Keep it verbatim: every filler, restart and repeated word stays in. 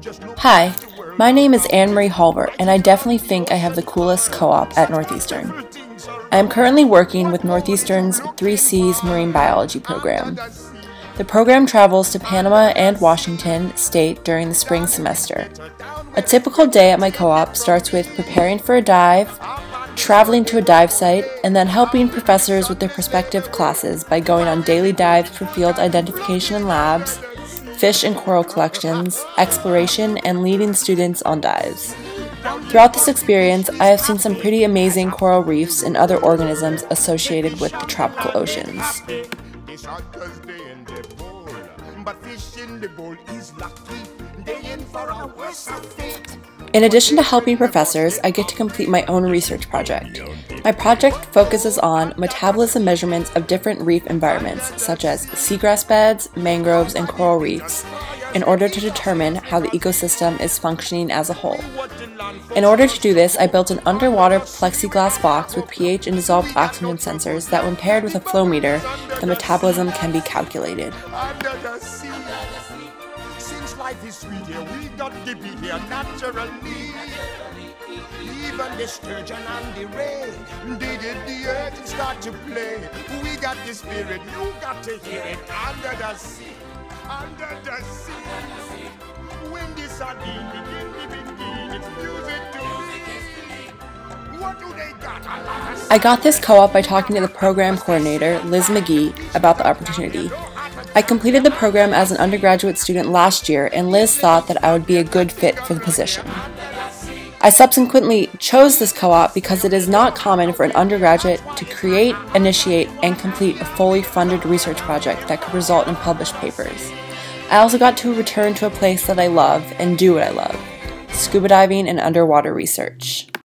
Hi, my name is Anne-Marie Hulver, and I definitely think I have the coolest co-op at Northeastern. I am currently working with Northeastern's three C's Marine Biology program. The program travels to Panama and Washington State during the spring semester. A typical day at my co-op starts with preparing for a dive, traveling to a dive site, and then helping professors with their prospective classes by going on daily dives for field identification in labs, fish and coral collections, exploration, and leading students on dives. Throughout this experience, I have seen some pretty amazing coral reefs and other organisms associated with the tropical oceans. In addition to helping professors, I get to complete my own research project. My project focuses on metabolism measurements of different reef environments, such as seagrass beds, mangroves, and coral reefs, in order to determine how the ecosystem is functioning as a whole. In order to do this, I built an underwater plexiglass box with pH and dissolved oxygen sensors that, when paired with a flow meter, the metabolism can be calculated. Life is sweet here, we got to be here naturally. Even the sturgeon and the ray, they did the earth and start to play. We got the spirit, you got to hear it. Under the sea, under the sea. When the sardine begin to begin, it's music to me. What do they got? I got this co-op by talking to the program coordinator, Liz McGee, about the opportunity. I completed the program as an undergraduate student last year, and Liz thought that I would be a good fit for the position. I subsequently chose this co-op because it is not common for an undergraduate to create, initiate, and complete a fully funded research project that could result in published papers. I also got to return to a place that I love and do what I love: scuba diving and underwater research.